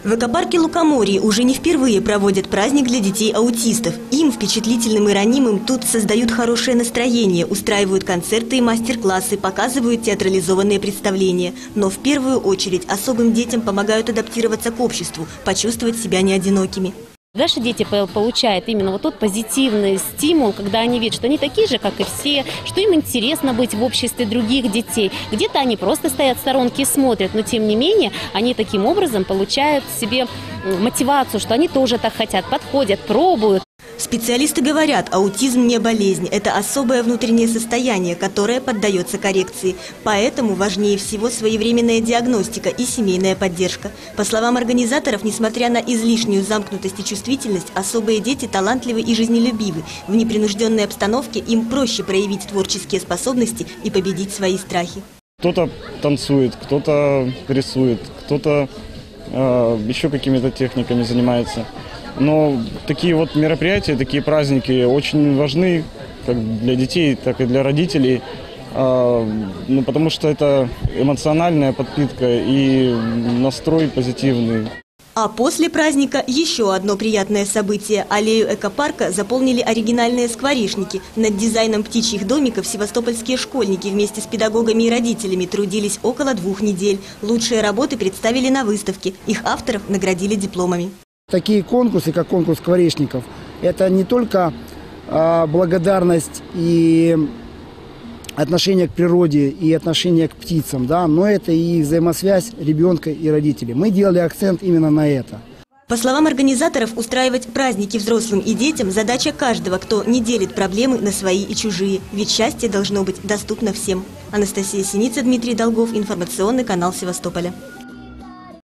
В экопарке Лукоморье уже не впервые проводят праздник для детей-аутистов. Им, впечатлительным и ранимым, тут создают хорошее настроение, устраивают концерты и мастер-классы, показывают театрализованные представления. Но в первую очередь особым детям помогают адаптироваться к обществу, почувствовать себя неодинокими. Наши дети получают именно вот тот позитивный стимул, когда они видят, что они такие же, как и все, что им интересно быть в обществе других детей. Где-то они просто стоят в сторонке и смотрят, но тем не менее они таким образом получают себе мотивацию, что они тоже так хотят, подходят, пробуют. Специалисты говорят, аутизм не болезнь, это особое внутреннее состояние, которое поддается коррекции. Поэтому важнее всего своевременная диагностика и семейная поддержка. По словам организаторов, несмотря на излишнюю замкнутость и чувствительность, особые дети талантливы и жизнелюбивы. В непринужденной обстановке им проще проявить творческие способности и победить свои страхи. Кто-то танцует, кто-то рисует, кто-то еще какими-то техниками занимается. Но такие вот мероприятия, такие праздники очень важны как для детей, так и для родителей, потому что это эмоциональная подпитка и настрой позитивный. А после праздника еще одно приятное событие. Аллею экопарка заполнили оригинальные скворечники. Над дизайном птичьих домиков севастопольские школьники вместе с педагогами и родителями трудились около 2 недель. Лучшие работы представили на выставке. Их авторов наградили дипломами. Такие конкурсы, как конкурс скворечников, это не только благодарность и отношение к природе и отношение к птицам, да, но это и взаимосвязь ребенка и родителей. Мы делали акцент именно на это. По словам организаторов, устраивать праздники взрослым и детям – задача каждого, кто не делит проблемы на свои и чужие. Ведь счастье должно быть доступно всем. Анастасия Синица, Дмитрий Долгов, информационный канал Севастополя.